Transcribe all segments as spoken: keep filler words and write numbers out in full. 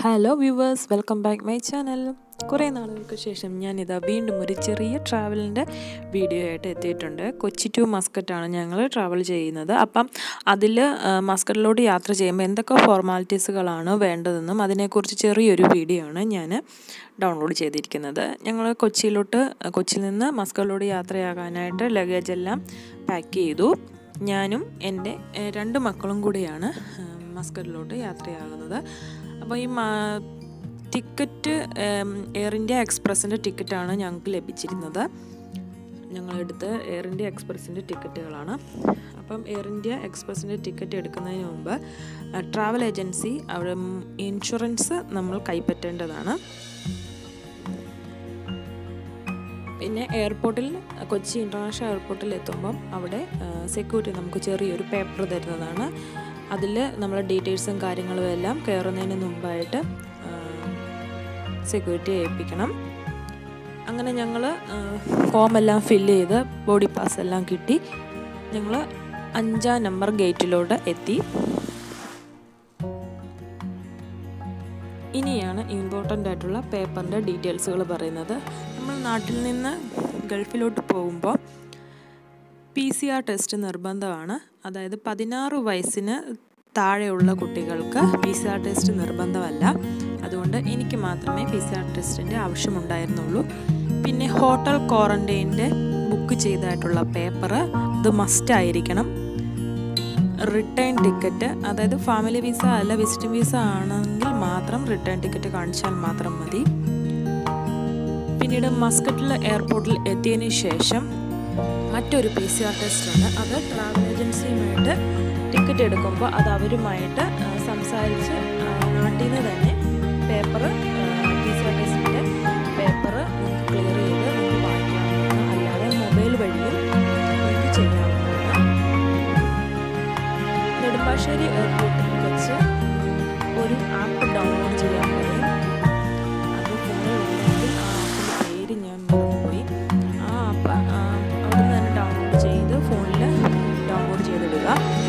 Hello viewers, welcome back my channel. കുറേ നാളുകൾക്ക് ശേഷം ഞാനിതാ വീണ്ടും ഒരു ചെറിയ ട്രാവലിൻ്റെ വീഡിയോ ആയിട്ട് എത്തിയിട്ടുണ്ട്. കൊച്ചി ടു മസ്കറ്റാണ് ഞങ്ങൾ ട്രാവൽ ചെയ്യുന്നത്. അപ്പം അതിൽ മസ്കറ്റിലോട്ട് യാത്ര ചെയ്യുമ്പോൾ എന്തൊക്കെ ഫോർമാലിറ്റീസുകളാണ് വേണ്ടതെന്നും അതിനെക്കുറിച്ച് ചെറിയൊരു വീഡിയോ ആണ് ഞാൻ ഡൗൺലോഡ് ചെയ്തിരിക്കുന്നത്. ഞങ്ങൾ കൊച്ചിയിലോട്ട് കൊച്ചിയിൽ നിന്ന് മസ്കറ്റിലോട്ട് യാത്രയാകാനായിട്ട് ലഗേജെല്ലാം പാക്ക് ചെയ്തു. ഞാനും എൻ്റെ രണ്ട് മക്കളും കൂടിയാണ് മസ്കറ്റിലോട്ട് യാത്രയാകുന്നത്. അപ്പോൾ ഈ ടിക്കറ്റ് എയർ ഇന്ത്യ എക്സ്പ്രസിൻ്റെ ടിക്കറ്റാണ് ഞങ്ങൾക്ക് ലഭിച്ചിരുന്നത്. ഞങ്ങളെടുത്ത് എയർ ഇന്ത്യ എക്സ്പ്രസിൻ്റെ ടിക്കറ്റുകളാണ്. അപ്പം എയർ ഇന്ത്യ എക്സ്പ്രസിൻ്റെ ടിക്കറ്റ് എടുക്കുന്നതിന് മുമ്പ് ട്രാവൽ ഏജൻസി അവിടെ ഇൻഷുറൻസ് നമ്മൾ കൈപ്പറ്റേണ്ടതാണ്. പിന്നെ എയർപോർട്ടിൽ കൊച്ചി ഇൻ്റർനാഷണൽ എയർപോർട്ടിൽ എത്തുമ്പം അവിടെ സെക്യൂരിറ്റി നമുക്ക് ചെറിയൊരു പേപ്പർ തരുന്നതാണ്. അതിൽ നമ്മളെ ഡീറ്റെയിൽസും കാര്യങ്ങളും എല്ലാം കയറുന്നതിന് മുമ്പായിട്ട് സെക്യൂരിറ്റിയെ ഏൽപ്പിക്കണം. അങ്ങനെ ഞങ്ങൾ ഫോമെല്ലാം ഫില്ല് ചെയ്ത് ബോഡി പാസ് എല്ലാം കിട്ടി ഞങ്ങൾ അഞ്ചാം നമ്പർ ഗേറ്റിലോട്ട് എത്തി. ഇനിയാണ് ഇമ്പോർട്ടൻ്റ് ആയിട്ടുള്ള പേപ്പറിൻ്റെ ഡീറ്റെയിൽസുകൾ പറയുന്നത്. നമ്മൾ നാട്ടിൽ നിന്ന് ഗൾഫിലോട്ട് പോകുമ്പോൾ പി സി ആർ ടെസ്റ്റ് നിർബന്ധമാണ്. അതായത് പതിനാറ് വയസ്സിന് താഴെയുള്ള കുട്ടികൾക്ക് പി സി ആർ ടെസ്റ്റ് നിർബന്ധമല്ല. അതുകൊണ്ട് എനിക്ക് മാത്രമേ പി സി ആർ ടെസ്റ്റിൻ്റെ ആവശ്യമുണ്ടായിരുന്നുള്ളൂ. പിന്നെ ഹോട്ടൽ ക്വാറൻറ്റൈൻ്റെ ബുക്ക് ചെയ്തതായിട്ടുള്ള പേപ്പർ അത് മസ്റ്റായിരിക്കണം. റിട്ടേൺ ടിക്കറ്റ്, അതായത് ഫാമിലി വിസ അല്ല വിസിറ്റിംഗ് വിസ ആണെങ്കിൽ മാത്രം റിട്ടേൺ ടിക്കറ്റ് കാണിച്ചാൽ മാത്രം മതി. പിന്നീട് മസ്കറ്റിൽ എയർപോർട്ടിൽ എത്തിയതിന് ശേഷം മറ്റൊരു പി സി ആർ ടെസ്റ്റ് ഉണ്ട്. അത് ട്രാവൽ ഏജൻസിയുമായിട്ട് ടിക്കറ്റ് എടുക്കുമ്പോൾ അത് അവരുമായിട്ട് സംസാരിച്ച് നാട്ടിൽ നിന്ന് തന്നെ പേപ്പർ പി സി ആർ ടെസ്റ്റിൻ്റെ പേപ്പർ നിങ്ങൾക്ക് ക്ലിയർ ചെയ്ത് നമുക്ക് വാങ്ങിക്കാവുന്നതാണ്. അല്ലാതെ മൊബൈൽ വഴിയും നിങ്ങൾക്ക് ചെയ്യാവുന്നതാണ്. നെടുമ്പാശ്ശേരി എയർപോർട്ടിൽ വെച്ച് ഒരു ആപ്പ് ഡൗൺലോഡ് ചെയ്യാൻ കഴിയും. അത് ഫോണിലുണ്ടെങ്കിൽ ആ ആപ്പിൻ്റെ പേര് ഞാൻ മറന്നുപോയി. ആ ആപ്പ് അവിടെ നിന്ന് തന്നെ ഡൗൺലോഡ് ചെയ്ത് ഫോണിൽ ഡൗൺലോഡ് ചെയ്തിടുക.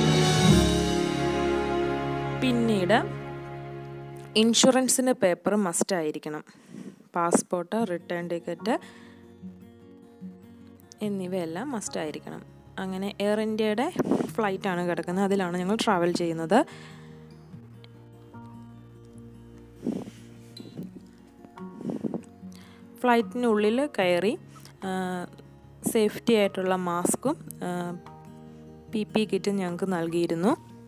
പിന്നീട് ഇൻഷുറൻസിൻ്റെ പേപ്പർ മസ്റ്റായിരിക്കണം. പാസ്പോർട്ട്, റിട്ടേൺ ടിക്കറ്റ് എന്നിവയെല്ലാം മസ്റ്റായിരിക്കണം. അങ്ങനെ എയർ ഇന്ത്യയുടെ ഫ്ലൈറ്റാണ് കിടക്കുന്നത്. അതിലാണ് ഞങ്ങൾ ട്രാവൽ ചെയ്യുന്നത്. ഫ്ലൈറ്റിനുള്ളിൽ കയറി സേഫ്റ്റി ആയിട്ടുള്ള മാസ്കും പി പി കിറ്റും ഞങ്ങൾക്ക് നൽകിയിരുന്നു.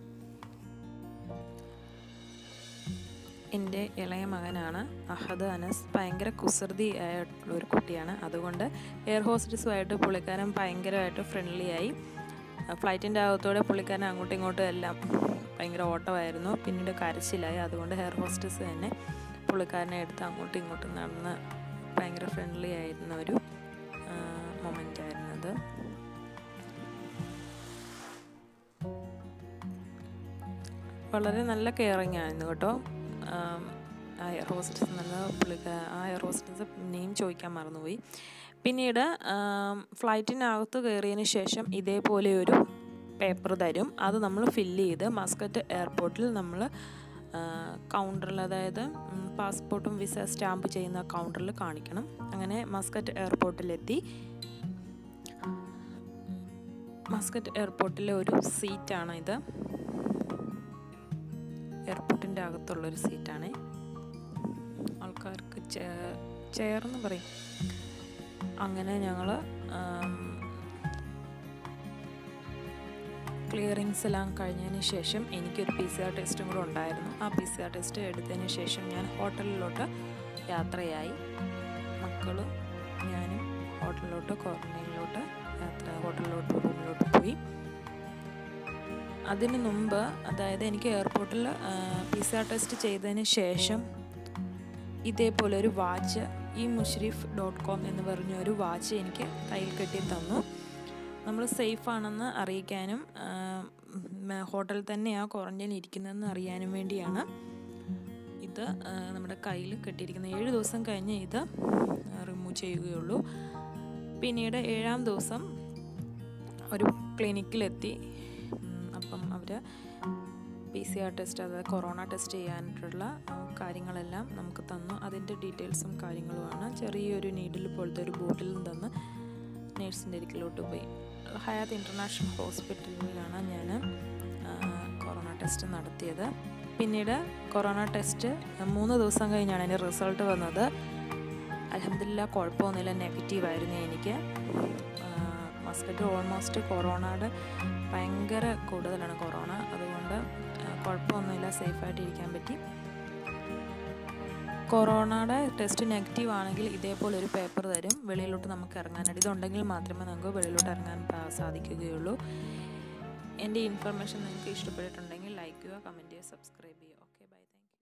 എൻ്റെ ഇളയ മകനാണ് അഹദ് അനസ്. ഭയങ്കര കുസൃതി ആയിട്ടുള്ള ഒരു കുട്ടിയാണ്. അതുകൊണ്ട് എയർ ഹോസ്റ്റസുമായിട്ട് പുള്ളിക്കാരൻ ഭയങ്കരമായിട്ട് ഫ്രണ്ട്ലി ആയി. ഫ്ലൈറ്റിൻ്റെ അകത്തോടെ പുള്ളിക്കാരൻ അങ്ങോട്ടും ഇങ്ങോട്ടും എല്ലാം ഭയങ്കര ഓട്ടമായിരുന്നു. പിന്നീട് കരച്ചിലായി. അതുകൊണ്ട് എയർ ഹോസ്റ്റസ് തന്നെ പുള്ളിക്കാരനെ എടുത്ത് അങ്ങോട്ടും ഇങ്ങോട്ടും നടന്ന് ഭയങ്കര ഫ്രണ്ട്ലി ആയിരുന്ന ഒരു മൊമെൻ്റ് ആയിരുന്നത്. വളരെ നല്ല കെയറിങ് ആയിരുന്നു കേട്ടോ. ആ എയർ ഹോസ്റ്റസ് നല്ല പുള്ളിക്ക ആ എയർ ഹോസ്റ്റസ് നെയിം ചോദിക്കാൻ മറന്നുപോയി. പിന്നീട് ഫ്ലൈറ്റിനകത്ത് കയറിയതിന് ശേഷം ഇതേപോലെ ഒരു പേപ്പർ തരും. അത് നമ്മൾ ഫില്ല് ചെയ്ത് മസ്കറ്റ് എയർപോർട്ടിൽ നമ്മൾ കൗണ്ടറിൽ, അതായത് പാസ്പോർട്ടും വിസ സ്റ്റാമ്പ് ചെയ്യുന്ന കൗണ്ടറിൽ കാണിക്കണം. അങ്ങനെ മസ്കറ്റ് എയർപോർട്ടിലെത്തി. മസ്കറ്റ് എയർപോർട്ടിലെ ഒരു സീറ്റാണ് ഇത്. എയർപോർട്ടിൻ്റെ അകത്തുള്ളൊരു സീറ്റാണ്. ആൾക്കാർക്ക് ചെയർന്ന് പറയും. അങ്ങനെ ഞങ്ങൾ ക്ലിയറിങ്സ് എല്ലാം കഴിഞ്ഞതിന് ശേഷം എനിക്കൊരു പി സി ആർ ടെസ്റ്റും കൂടെ ഉണ്ടായിരുന്നു. ആ പി സി ആർ ടെസ്റ്റ് എടുത്തതിന് ശേഷം ഞാൻ ഹോട്ടലിലോട്ട് യാത്രയായി. മക്കളും ഞാനും ഹോട്ടലിലോട്ട് ക്വാറന്റൈനിലോട്ട് യാത്ര ഹോട്ടലിലോട്ട് റൂമിലോട്ട് പോയി. അതിന് മുമ്പ്, അതായത് എനിക്ക് എയർപോർട്ടിൽ പി സി ആർ ടെസ്റ്റ് ചെയ്തതിന് ശേഷം ഇതേപോലെ ഒരു വാച്ച്, ഈ മുഷരീഫ് ഡോട്ട് കോം എന്ന് പറഞ്ഞ ഒരു വാച്ച് എനിക്ക് കയ്യിൽ കെട്ടി തന്നു. നമ്മൾ സേഫാണെന്ന് അറിയിക്കാനും ഹോട്ടലിൽ തന്നെയാണ് ക്വാറന്റൈൻ ഇരിക്കുന്നതെന്ന് അറിയാനും വേണ്ടിയാണ് ഇത് നമ്മുടെ കയ്യിൽ കെട്ടിയിരിക്കുന്നത്. ഏഴ് ദിവസം കഴിഞ്ഞ് ഇത് റിമൂവ് ചെയ്യുകയുള്ളൂ. പിന്നീട് ഏഴാം ദിവസം ഒരു ക്ലിനിക്കിലെത്തി. അപ്പം അവർ പി സി ആർ ടെസ്റ്റ്, അതായത് കൊറോണ ടെസ്റ്റ് ചെയ്യാനായിട്ടുള്ള കാര്യങ്ങളെല്ലാം നമുക്ക് തന്നു. അതിൻ്റെ ഡീറ്റെയിൽസും കാര്യങ്ങളുമാണ്. ചെറിയൊരു നീഡിൽ പോലത്തെ ഒരു ബോട്ടിലും തന്ന് നേഴ്സിൻ്റെ അരികിലോട്ട് പോയി. ഹയാത്ത് ഇൻ്റർനാഷണൽ ഹോസ്പിറ്റലിലാണ് ഞാൻ കൊറോണ ടെസ്റ്റ് നടത്തിയത്. പിന്നീട് കൊറോണ ടെസ്റ്റ് മൂന്ന് ദിവസം കഴിഞ്ഞാണ് അതിൻ്റെ റിസൾട്ട് വന്നത്. അൽഹംദുലില്ലാ കുഴപ്പമൊന്നുമില്ല, നെഗറ്റീവായിരുന്നു എനിക്ക്. മസ്കറ്റ് ഓൾമോസ്റ്റ് കൊറോണയുടെ ഭയങ്കര കൂടുതലാണ് കൊറോണ, അതുകൊണ്ട് കുഴപ്പമൊന്നുമില്ല, സേഫായിട്ട് ഇരിക്കാൻ പറ്റി. കൊറോണയുടെ ടെസ്റ്റ് നെഗറ്റീവ് ആണെങ്കിൽ ഇതേപോലെ ഒരു പേപ്പർ തരും, വെളിയിലോട്ട് നമുക്ക് ഇറങ്ങാനായിട്ട്. ഇതുണ്ടെങ്കിൽ മാത്രമേ നമുക്ക് വെളിയിലോട്ട് ഇറങ്ങാൻ സാധിക്കുകയുള്ളൂ. എൻ്റെ ഇൻഫർമേഷൻ നിങ്ങൾക്ക് ഇഷ്ടപ്പെട്ടിട്ടുണ്ടെങ്കിൽ ലൈക്ക് ചെയ്യുക, കമൻറ്റ് ചെയ്യുക, സബ്സ്ക്രൈബ് ചെയ്യുക.